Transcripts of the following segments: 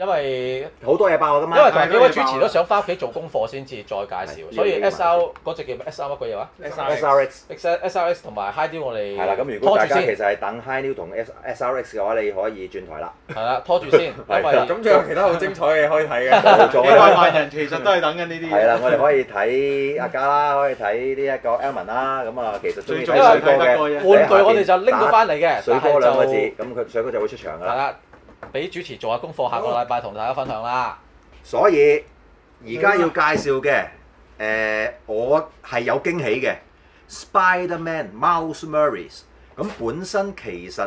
因為好多嘢爆㗎嘛。 因為同幾位主持都想翻屋企做功課先至再介紹，所以 SR 嗰隻叫咩 SR 乜鬼嘢話 SRX 同埋 High Deal 我哋係啦，咁如果大家其拖住先， 實係等 High New 同 SRX 嘅話，你可以轉台啦。 係啦，拖住先，因為咁仲有其他好精彩嘅可以睇嘅。 冇錯幾百萬人其實都係等緊呢啲。 係啦，我哋可以睇阿嘉啦，可以睇呢一個 Elman 啦，咁啊其實中意睇最水哥嘅睇得過啫玩具我哋就拎到翻嚟嘅， 水但係哥兩個字， 就咁佢水哥就會出場㗎啦。 係啦，俾主持做下功課，下個禮拜同大家分享啦。 所以而家要介紹嘅，我係有驚喜嘅 Spider-Man Miles Morales。咁本身其實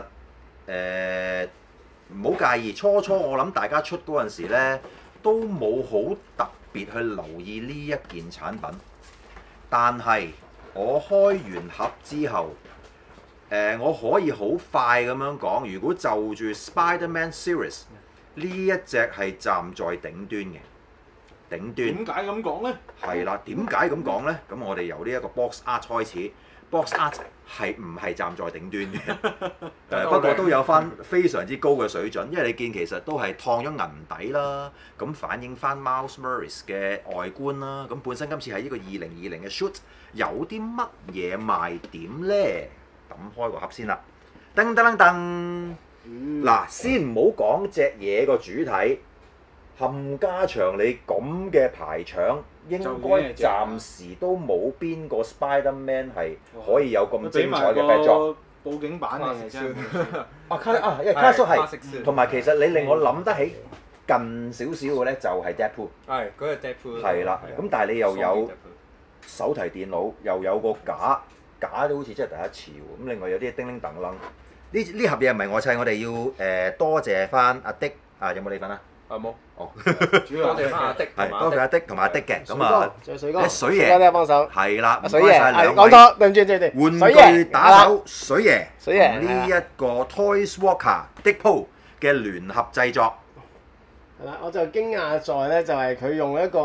唔好介意，初我諗大家出嗰陣時咧，都冇好特別去留意呢一件產品。但係我開完盒之後，我可以好快咁樣講，如果就住 Spider-Man Series 呢一隻係站在頂端嘅，頂端。 點解咁講咧？ 係啦，點解咁講咧？咁我哋由呢一個 box art 開始，box art 係唔係站在頂端嘅？不過都有翻非常之高嘅水準，因為你見其實都係燙咗銀底啦，咁反映翻 Miles Morales 嘅外觀啦。咁本身今次係呢個2020嘅 shoot，有啲乜嘢賣點咧？抌開個盒先啦，噔噔噔噔。嗱，先唔好講隻嘢個主體，冚家祥你咁嘅排場，應該暫時都冇邊個 Spider-Man 係可以有咁精彩嘅 backdrop。 報警版嚟嘅真係。 因為卡叔係，同埋其實你令我諗得起近少少嘅咧，就係 Deadpool。 係嗰個 Deadpool。 係啦，咁但係你又有手提電腦，又有個架都好似真係第一次喎。咁另外有啲叮鈴噹啷。呢盒嘢唔係我砌，我哋要多謝翻阿的啊，有冇你份啊？ 冇。 哦， 主要多謝翻阿的， 係多謝阿的同埋阿的嘅，咁啊， 水哥， 水爺， 你幫手。 係啦， 水爺，講錯，對唔住，對唔住。 玩具打手水爺， 水爺呢一個 Toys Walker Deadpool 嘅聯合製作。 係啦，我就驚訝在咧，就係佢用一個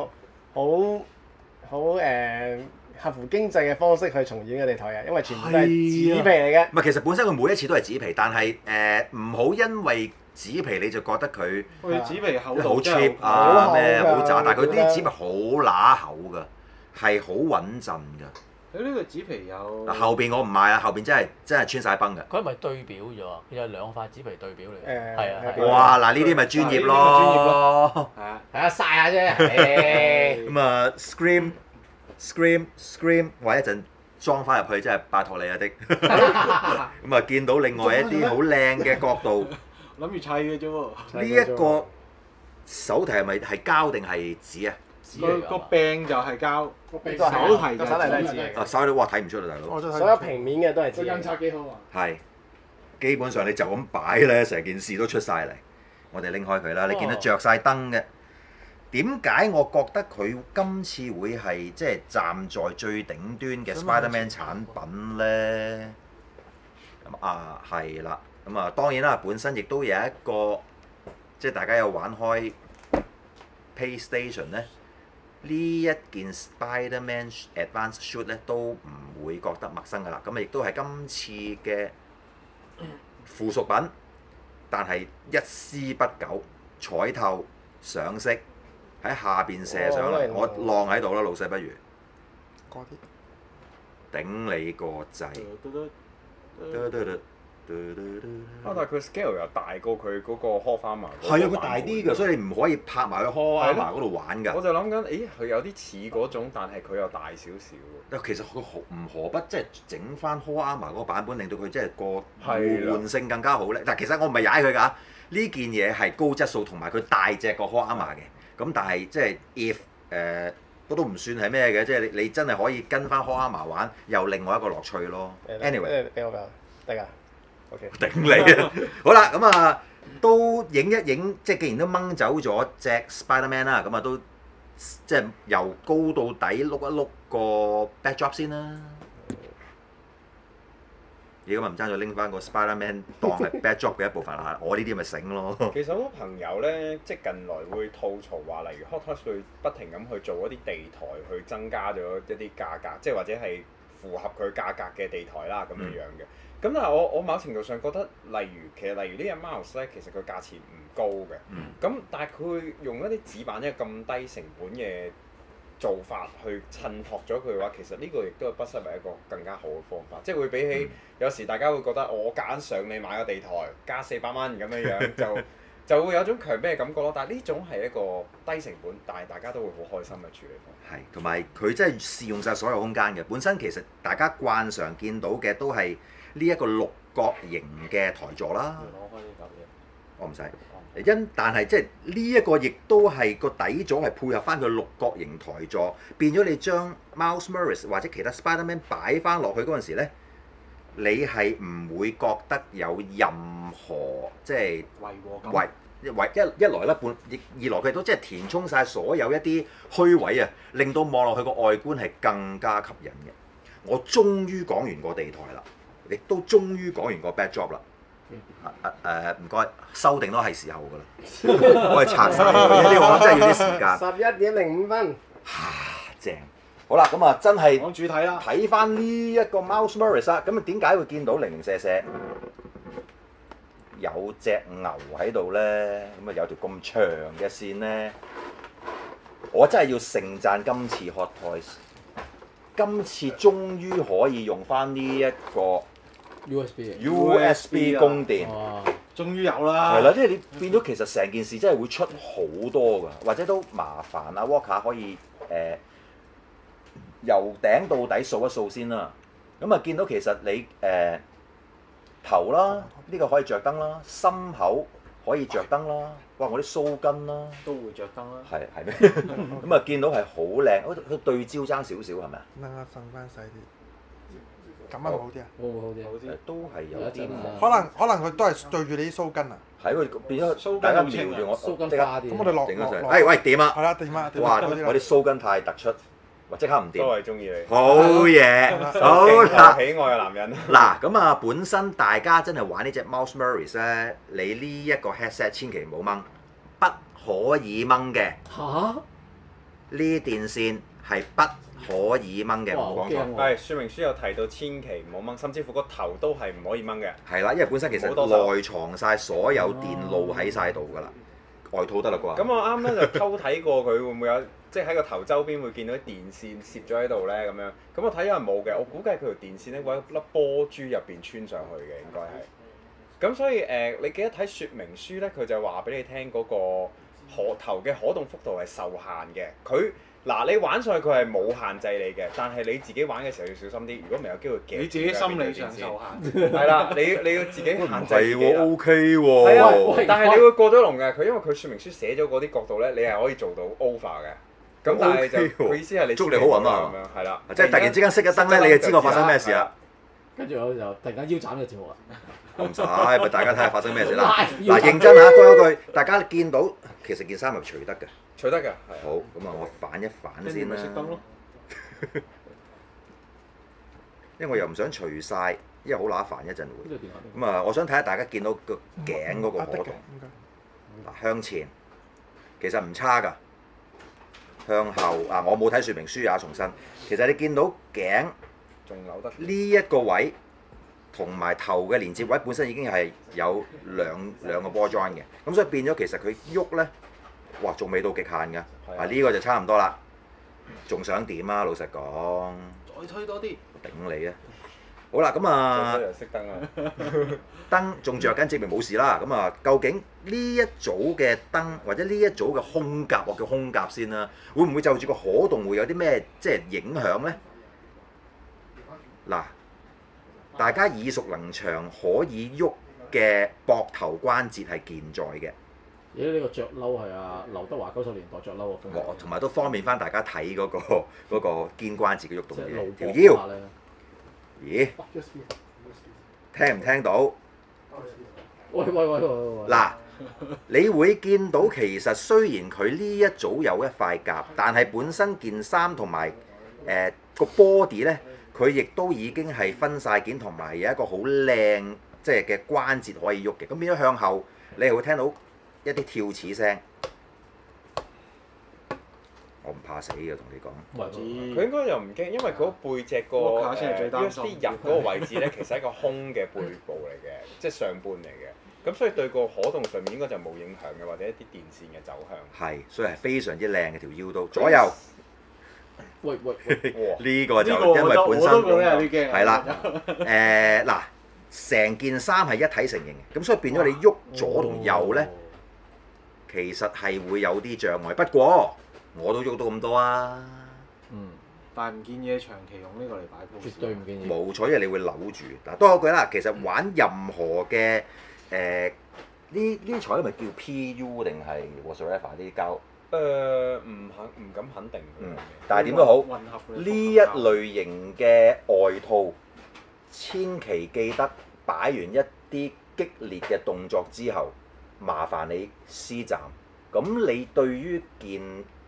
好合乎經濟嘅方式去重演嘅地台嘅，因為全部都係紙皮嚟嘅。 唔係，其實本身佢每一次都係紙皮，但係唔好因為紙皮你就覺得佢紙皮厚好度 cheap 啊咩好渣，但係佢啲紙皮好乸厚㗎，係好穩陣㗎。 佢呢個紙皮有後邊我唔買啊，後邊真係穿晒崩㗎。 佢係咪對表咗？佢有兩塊紙皮對表嚟嘅。係啊。 哇！嗱呢啲咪專業咯。 係啊， 係啊，曬下啫。 咁啊，Scream，話一陣裝翻入去，真係拜託你啊的。咁啊，見到另外一啲好靚嘅角度。 諗住砌嘅啫喎。 呢一個手提係咪係膠定係紙啊？ 個柄就係膠，手提就係紙。 啊，手提哇睇唔出啦，大佬。 所有平面嘅都係紙。 印刷幾好啊！ 係，基本上你就咁擺咧，成件事都出晒嚟。我哋拎開佢啦，你見到着晒燈嘅。點解我覺得佢今次會係即係站在最頂端嘅 Spider-Man 產品咧？咁啊係啦，咁啊當然啦，本身亦都有一個即係大家有玩開 PlayStation 咧，呢一件 Spider-Man Advanced Shoot 咧都唔會覺得陌生㗎啦。咁亦都係今次嘅附屬品，但係一絲不苟，彩透上色。喺下邊射上嚟，我晾喺度啦，老細不如。頂你個掣！ 但係佢 scale 又大過佢嗰個 Hallmark。 係啊，佢大啲㗎，所以你唔可以拍埋去 Hallmark 嗰度玩㗎。 我就諗緊，咦，佢有啲似嗰種，但係佢又大少少。 其實佢何不即係整翻 Hallmark 嗰個版本，令到佢即係個互換性更加好咧？但其實我唔係踩佢㗎，呢件嘢係高質素同埋佢大隻過 Hallmark 嘅。咁但係即係 if 都唔算係咩嘅，即係你真係可以跟翻 Hallmark 玩，又另外一個樂趣咯。Anyway， 俾我㗎，得㗎。OK。 頂你啊！好啦，咁啊都影一影，即係既然都掹走咗隻 Spider-Man 啦，咁啊都即係由高到底碌一碌個 backdrop 先啦。而家咪唔爭再拎翻個 Spider-Man 當係 backdrop 嘅一部分啦，我呢啲咪醒咯。 其實好多朋友咧，即係近來會吐槽話，例如 Hot Toys 會不停咁去做一啲地台，去增加咗一啲價格，即係或者係符合佢價格嘅地台啦咁樣樣嘅。咁但係我某程度上覺得，例如呢隻 mouse 咧，其實佢價錢唔高嘅。咁但係佢用一啲紙板一個咁低成本嘅做法去襯托咗佢嘅話，其實呢個亦都係不失為一個更加好嘅方法。即係會比起有時大家會覺得我夾硬上你買個地台加400蚊咁樣樣就會有種強迫嘅感覺咯。但係呢種係一個低成本，但係大家都會好開心嘅處理方法。 係，同埋佢真係試用晒所有空間嘅。本身其實大家慣常見到嘅都係呢一個六角形嘅台座啦。 攞開呢嚿嘢。 我唔使。但係即係呢一個亦都係個底座係配合翻佢六角形台座，變咗你將 Miles Morales 或者其他 Spider-Man 擺翻落去嗰陣時咧，你係唔會覺得有任何即係違和感。 一來咧二來佢都即係填充晒所有一啲虛位啊，令到望落去個外觀係更加吸引嘅。我終於講完個地台啦，亦都終於講完個 backdrop 啦。唔該，修訂都係時候㗎啦，我係拆晒佢，呢個真係要啲時間。 11:05。 正，好啦，咁啊真係講主題啦， 睇翻呢一個 Miles Morales 啦，咁啊點解會見到零零舍舍有隻牛喺度咧？咁啊有條咁長嘅線咧，我真係要盛讚今次 Hot Toys， 今次終於可以用翻呢一個USB 供電， 終於有啦。 係啦，即係你變咗其實成件事真係會出好多㗎，或者都麻煩啊 Walker 可以由頂到底掃一掃先啦。咁啊見到其實你頭啦，呢個可以着燈啦，心口可以着燈啦，哇！我啲鬚根啦都會着燈啦。 係咩？咁啊見到係好靚，佢對焦爭少少係咪啊？ 等我瞓翻細啲。咁樣好啲啊？ 會唔會好啲？ 都係有啲可能佢都係對住你啲鬚根啊。 係佢變咗大家瞄住我， 鬚根即刻花啲。 咁我哋落頂咗上嚟。 落。 喂點啊？ 係啦，點啊？ 哇！我啲鬚根太突出，我即刻唔都掂。 係中意你。 好嘢，好啦。 喜愛嘅男人。 嗱咁啊，本身大家真係玩呢隻 Miles Morales 咧，你呢一個 headset 千祈唔好掹，不可以掹嘅。 嚇！ 呢啲電線係不可以掹嘅，唔好講錯。 係說明書有提到，千祈唔好掹，甚至乎個頭都係唔可以掹嘅。 係啦，因為本身其實內藏晒所有電路喺晒度㗎啦，外套得啦啩。 咁我啱咧就偷睇過佢會唔會有，即係喺個頭周邊會見到啲電線攝咗喺度咧咁樣。咁我睇咗係冇嘅，我估計佢條電線咧會喺粒波珠入邊穿上去嘅，應該係。咁所以你記得睇說明書咧，佢就話俾你聽嗰個頭嘅可動幅度係受限嘅。你玩上去佢係冇限制你嘅，但係你自己玩嘅時候要小心啲。如果唔係有機會夾。 你自己心理上受限。 係啦，你要自己限制自己啦。 係喎，OK 喎。 係啊，但係你會過咗龍嘅，佢因為佢說明書寫咗嗰啲角度咧，你係可以做到 over 嘅。咁但係就佢意思係你祝你好運啊！ 咁樣係啦， 即係突然之間熄咗燈咧，你就知我發生咩事啦。 跟住我就突然間腰斬呢個節目啦。 唔使，咪大家睇下發生咩事啦。嗱，認真嚇，講一句，大家見到其實件衫係除得嘅。 除得㗎，係。 好，咁啊，我反一反先啦。 熄燈咯。 因為我又唔想除晒，因為好乸煩一陣會。咁啊，我想睇下大家見到個頸嗰個可動。嗱，向前其實唔差㗎。向後啊，我冇睇說明書啊，重申。其實你見到頸仲扭得呢一個位同埋頭嘅連接位本身已經係有兩個波 join 嘅，咁所以變咗其實佢喐咧，哇，仲未到極限㗎。啊，呢個就差唔多啦。仲想點啊？老實講。 再推多啲。 頂你啊！好啦，咁啊， 熄燈啊！ 燈仲着緊，證明冇事啦。咁啊，究竟呢一組嘅燈或者呢一組嘅空夾，我叫空夾先啦，會唔會就住個可動會有啲咩即係影響咧？嗱，大家耳熟能詳可以喐嘅膊頭關節係健在嘅。 咦？呢個着褸係啊，劉德華90年代着褸嘅風格。 同埋都方便翻大家睇嗰個肩關節嘅喐動嘅條腰。咦？聽唔聽到？ 喂！ 嗱，你會見到其實雖然佢呢一組有一塊夾，但係本身件衫同埋個 body 咧，佢亦都已經係分晒件，同埋有一個好靚即係嘅關節可以喐嘅。咁變咗向後，你係會聽到一啲跳齒聲。 我唔怕死嘅，同你講。 佢應該又唔驚，因為嗰背脊個 Walker 先係最擔心 USB 入嗰個位置咧，其實係一個空嘅背部嚟嘅，即係上半嚟嘅。咁所以對個可動上面應該就冇影響嘅，或者一啲電線嘅走向。 係，所以係非常之靚嘅條腰都左右。 喂， 呢個就因為本身我都覺得有啲驚。 係啦，嗱，成件衫係一體成型嘅，咁所以變咗你喐左同右咧，其實係會有啲障礙。不過我都喐到咁多啊。 嗯， 但係唔建議你長期用呢個嚟擺 pose。 絕對唔建議。 冇錯，因為你會扭住。嗱，多一句啦，其實玩任何嘅呢啲材料咪叫 PU 定係 whatever 啲膠？ 唔敢肯定。 但係點都好， 混合嘅呢一類型嘅外套，千祈記得擺完一啲激烈嘅動作之後，麻煩你施站。咁你對於件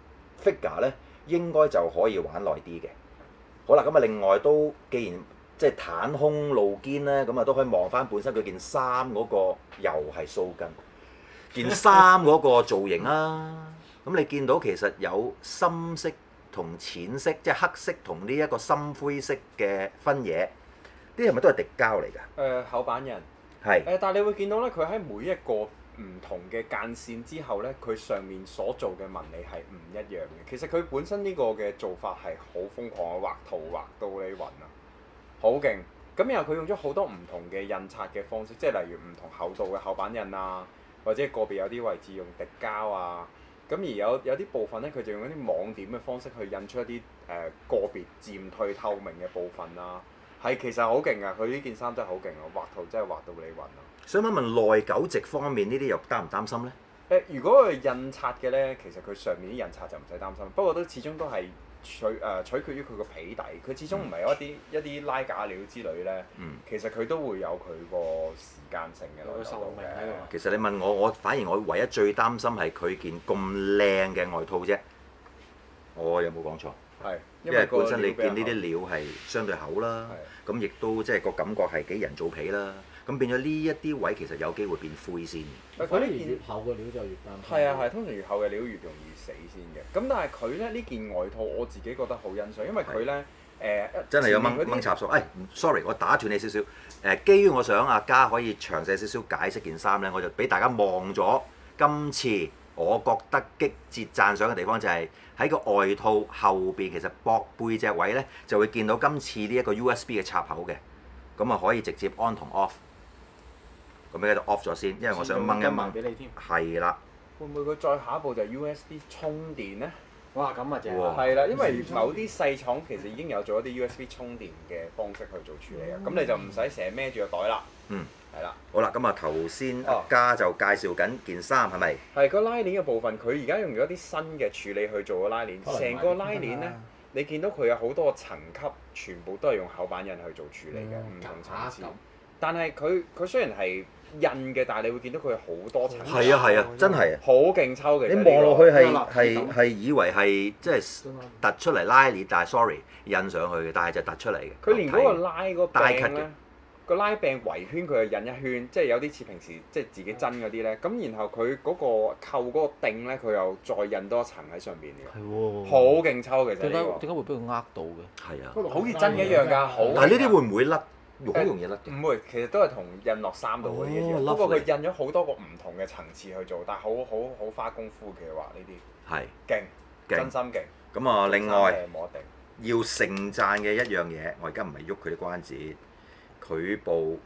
figure 咧，應該就可以玩耐啲嘅。好啦，咁啊另外都既然即係袒胸露肩咧，咁啊都可以望翻本身佢件衫嗰個又係鬚根，件衫嗰個造型啊。咁你見到其實有深色同淺色，即係黑色同呢一個深灰色嘅分野，啲係咪都係滴膠嚟㗎？ 厚板印係。 但係你會見到咧，佢喺每一個唔同嘅間線之後咧，佢上面所做嘅紋理係唔一樣嘅。其實佢本身呢個嘅做法係好瘋狂嘅，畫圖畫到你暈啊，好勁！咁然後佢用咗好多唔同嘅印刷嘅方式，即係例如唔同厚度嘅厚板印啊，或者個別有啲位置用滴膠啊。咁而有啲部分咧，佢就用一啲網點嘅方式去印出一啲個別漸退透明嘅部分啦。係其實好勁啊！佢呢件衫真係好勁啊，畫圖真係畫到你暈啊！ 想問內九直方面呢啲又擔唔擔心咧？ 如果佢印刷嘅咧，其實佢上面啲印刷就唔使擔心。不過都始終都係取決於佢個皮底，佢始終唔係有一啲拉架料之類咧。其實佢都會有佢個時間性嘅內在度嘅。 其實你問我反而我唯一最擔心係佢件咁靚嘅外套啫。我有冇講錯？ 係， 因為本身你見呢啲料係相對厚啦，咁亦都即係個感覺係幾人造皮啦。咁變咗呢一啲位其實有機會變灰先。 佢呢件越厚嘅料就越擔心。 係啊係，通常越厚嘅料越容易死先嘅。咁但係佢咧呢件外套我自己覺得好欣賞，因為佢咧真係有掹插數。sorry， 我打斷你少少。基於我想阿嘉可以詳細少少解釋件衫咧，我就俾大家望咗今次我覺得極節讚賞嘅地方就係喺個外套後邊，其實膊背脊位咧就會見到今次呢一個 USB 嘅插口嘅，咁啊可以直接 on 同 off。咁而家就 off 咗先，因為我想掹一掹。 俾你添。 係啦。 會唔會佢再下一步就係 USB 充電咧？ 哇！咁啊正。 係啦，因為某啲細廠其實已經有做一啲 USB 充電嘅方式去做處理啊，咁你就唔使成日孭住個袋啦。係啦。 好啦，咁啊頭先阿嘉就介紹緊件衫係咪？ 係個拉鏈嘅部分，佢而家用咗啲新嘅處理去做個拉鏈，成個拉鏈咧，你見到佢有好多個層級，全部都係用厚板印去做處理嘅，唔同層次。但係佢雖然係印嘅，但係你會見到佢有好多層。 係啊，真係。 好勁抽嘅。 你望落去係以為係即係突出嚟拉鏈，但係 sorry 印上去嘅，但係就突出嚟嘅。 佢連嗰個拉嗰柄咧，個拉柄圍圈佢係印一圈，即係有啲似平時即係自己針嗰啲咧。咁然後佢嗰個扣嗰個釘咧，佢又再印多一層喺上邊嘅。係喎。好勁抽嘅。 點解會俾佢呃到嘅？ 係啊。 好似真嘅一樣㗎，好。 但係呢啲會唔會甩？好容易甩嘅。 唔會，其實都係同印落衫度嗰啲一樣。不過佢印咗好多個唔同嘅層次去做，但係好花功夫嘅話呢啲。係。勁。真心勁。 咁啊，另外冇一定要盛讚嘅一樣嘢，我而家唔係喐佢啲關節，佢部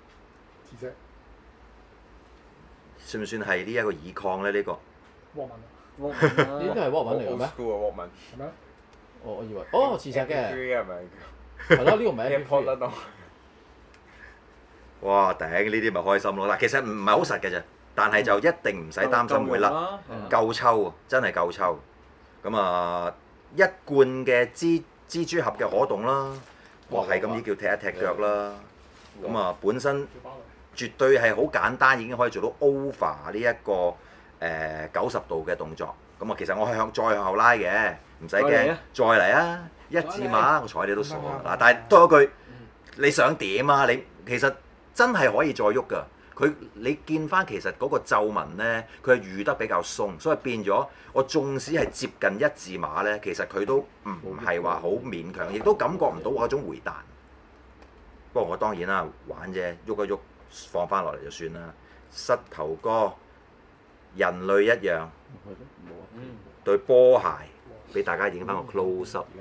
算唔算係呢一個耳抗咧？呢個。 Walkman。 呢啲係 Walkman 嚟嘅咩？ Walkman。 係咩？ 我以為磁石嘅。 係咪？ 係咯，呢個唔係 MP3。 哇！頂呢啲咪開心咯！嗱，其實唔係好實嘅啫，但係就一定唔使擔心會甩，夠抽啊！真係夠抽。咁啊，一罐嘅蜘蛛俠嘅可動啦，哇係咁已叫踢一踢腳啦。咁啊，本身絕對係好簡單，已經可以做到 over 呢一個90度嘅動作。咁啊，其實我係再向後拉嘅，唔使驚，再嚟啊！一字馬，我睬你都傻嗱，但係多一句，你想點啊？你其實真係可以再喐㗎。 你見翻其實嗰個皺紋咧，佢係預得比較鬆，所以變咗我縱使係接近一字馬咧，其實佢都唔係話好勉強，亦都感覺唔到嗰種回彈。不過我當然啦，玩啫，喐一喐放翻落嚟就算啦。膝頭哥人類一樣，對波鞋俾大家影翻個 close up。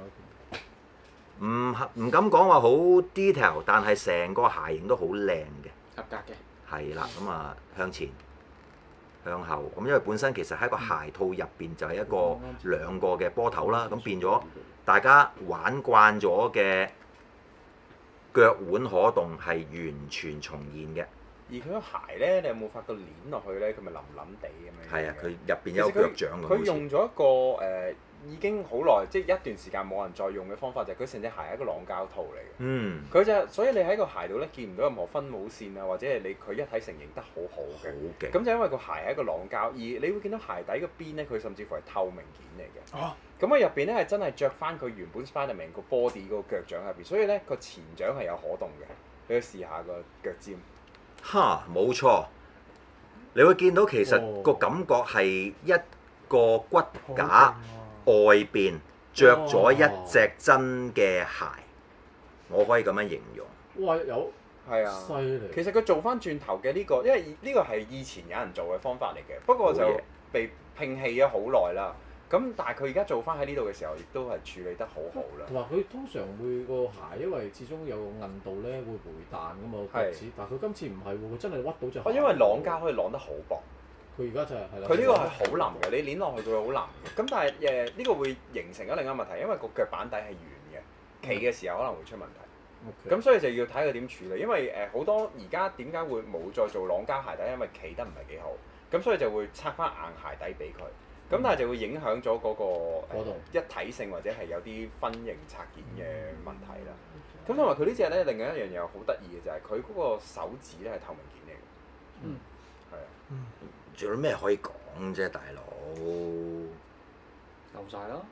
唔敢講話好 detail，但係成個鞋型都好靚嘅。 合格嘅。 係啦，咁啊向前向後，咁因為本身其實喺個鞋套入邊就係一個兩個嘅波頭啦，咁變咗大家玩慣咗嘅腳腕可動係完全重現嘅。 而佢個鞋咧，你有冇發覺攣落去咧，佢咪腍腍地咁樣？ 係啊，佢入邊有腳掌㗎。 佢用咗一個已經好耐，即係一段時間冇人再用嘅方法，就係佢成隻鞋係一個朗膠套嚟嘅。 嗯。 佢就所以你喺個鞋度咧見唔到任何分母線啊，或者係佢一體成型得好好嘅。 好勁。 咁就因為個鞋係一個朗膠，而你會見到鞋底個邊咧，佢甚至乎係透明件嚟嘅。 哦。 咁啊入邊咧係真係着翻佢原本 Spiderman 個 body 嗰個腳掌入邊，所以咧個前掌係有可動嘅。你去試下個腳尖。 哈，冇錯。你會見到其實個感覺係一個骨架外邊着咗一隻真嘅鞋，我可以咁樣形容。 哇！有係啊， 犀利。 其實佢做翻轉頭嘅呢個，因為呢個係以前有人做嘅方法嚟嘅，不過就被摒棄咗好耐啦。咁但係佢而家做翻喺呢度嘅時候，亦都係處理得好好啦。 同埋佢通常會個鞋，因為始終有個韌度咧，會回彈噶嘛腳趾。但係佢今次唔係喎，佢真係屈到隻鞋。 因為朗膠可以朗得好薄。 佢而家就係啦。 佢呢個係好腍嘅，你攣落去佢會好腍嘅。咁但係呢個會形成咗另一個問題，因為個腳板底係圓嘅，企嘅時候可能會出問題。咁所以就要睇佢點處理，因為好多而家點解會冇再做朗膠鞋底，因為企得唔係幾好，咁所以就會拆翻硬鞋底俾佢。咁但係就會影響咗嗰個一體性或者係有啲分型拆件嘅問題啦。咁同埋佢呢隻咧，另外一樣嘢好得意嘅就係佢嗰個手指咧係透明件嚟嘅。 嗯， 係啊。 仲有咩可以講啫，大佬？ 夠晒啦。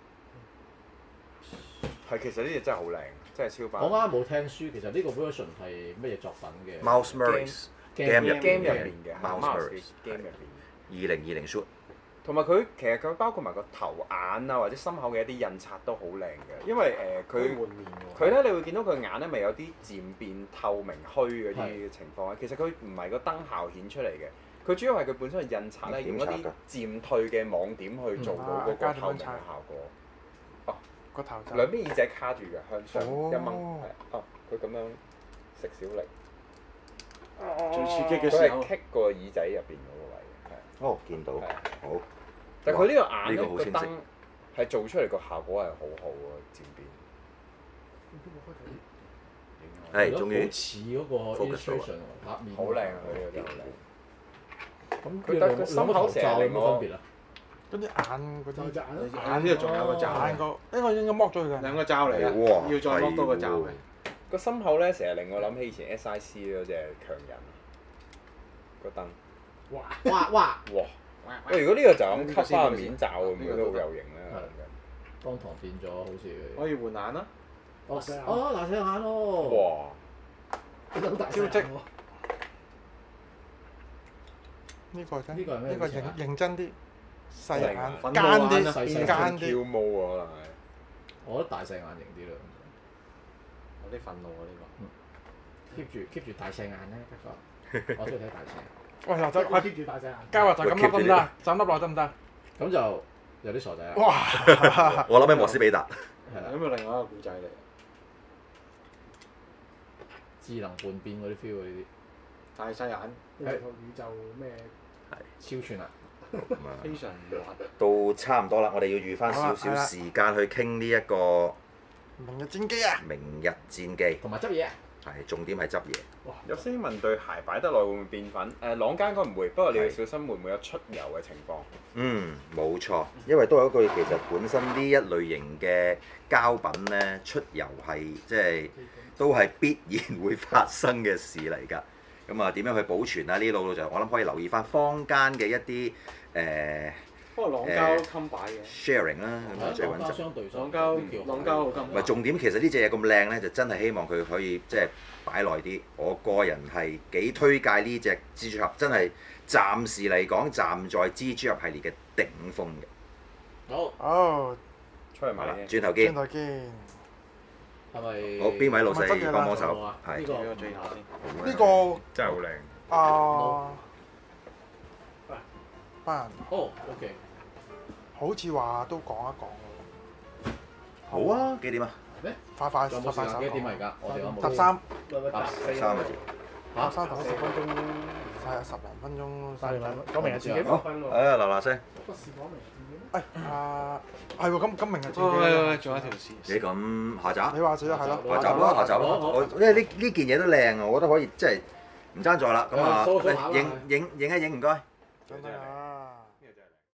係，其實呢隻真係好靚，真係超棒。 我啱啱冇聽書，其實呢個 version 係乜嘢作品嘅 Miles Morales game 入邊嘅 Miles Morales game 入邊。 2020 shoot。 同埋佢其實佢包括埋個頭眼啊，或者心口嘅一啲印刷都好靚嘅，因為佢咧你會見到佢眼咧咪有啲漸變透明虛嗰啲情況。其實佢唔係個燈效顯出嚟嘅，佢主要係佢本身嘅印刷咧用一啲漸退嘅網點去做到嗰個透明嘅效果。哦， 個頭兩邊耳仔卡住嘅，向上一掹，係哦，佢咁樣食小力。 最刺激嘅時候。 佢係棘個耳仔入邊嗰個位。 哦，見到，好。 但係佢呢個眼咧， 個燈係做出嚟個效果係好好喎，漸變。 係，終於好似嗰個 illustration 畫面。 好靚啊！佢呢個真係好靚。 咁佢得個心口成日令我分別啊？ 嗰啲眼嗰啲眼呢度仲有個罩， 眼個，呢個應該剝咗佢㗎。 兩個罩嚟嘅，要再剝多個罩嘅。 個心口咧，成日令我諗起以前 SIC 嗰隻強人個燈。 哇！ 喂，如果呢個就咁吸翻個面罩，會唔會都好有型咧？ 當堂變咗好似可以換眼啦。 哦，大隻眼咯！ 哇！ 好大招積。 呢個真， 呢個係咩？ 呢個認真啲，細眼粉奸啲，奸啲。 挑毛啊，可能係。 我覺得大細眼型啲啦。 有啲憤怒啊！呢個。 keep 住大細眼咧，不過我中意睇大細眼。 喂，嗱就我 keep 住大細眼。 加話就咁粒得唔得？就咁粒落得唔得？ 咁就有啲傻仔啦。 哇！ 我諗起莫斯比達。 係啦。 咁又另外一個故仔嚟。 智能叛變嗰啲 feel 啊！呢啲。 大細眼。 呢套宇宙咩？ 超串啊！ 非常滑。 到差唔多啦，我哋要預翻少少時間去傾呢一個明日戰機啊！ 明日戰記。 同埋執嘢。 係重點係執嘢。 有先問對鞋擺得耐會唔會變粉？朗膠應該唔會，不過你要小心會唔會有出油嘅情況。 冇錯，因為都有一句其實本身呢一類型嘅膠品咧，出油係即係都係必然會發生嘅事嚟㗎。咁啊點樣去保存啊？呢度就我諗可以留意翻坊間嘅一啲不過朗膠襟擺嘅， sharing 啦，咁啊最穩陣。 相對朗膠好襟。 唔係重點，其實呢隻嘢咁靚咧，就真係希望佢可以即係擺耐啲。我個人係幾推介呢隻蜘蛛俠，真係暫時嚟講站在蜘蛛俠系列嘅頂峰嘅。 好， 哦， 好啦， 出去買嘅。 轉頭見。 轉頭見。 係咪？ 好，邊位老係咪真嘅啦細幫幫手呢？ 係。 個呢個最後先。 呢個真係好靚。 啊，班人哦，OK， 好似話都講一講好啊，幾點啊？ 快快仲有冇時間？ 手幾點啊？而家我哋有冇？ 搭三 3個字。 搭三同10分鐘，係啊，10零分鐘。 快啲講明日自己。 好，嗱嗱聲。 誒係喎，咁明日戰記喂，仲有一條線。 你咁下集？ 你話自己係咯， 下集啦，下集啦。我因為呢件嘢都靚啊，我覺得可以即係唔爭在啦。咁啊，影一影唔該。 真係啊！